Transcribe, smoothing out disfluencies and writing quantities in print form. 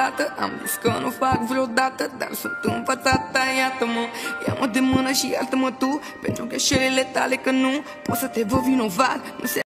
dată. Am zis că nu fac vreodată, dar sunt învățată, iată-mă. Ia-mă de mână și iartă-mă tu pentru greșelile tale, că nu pot să te văd vinovat. Nu se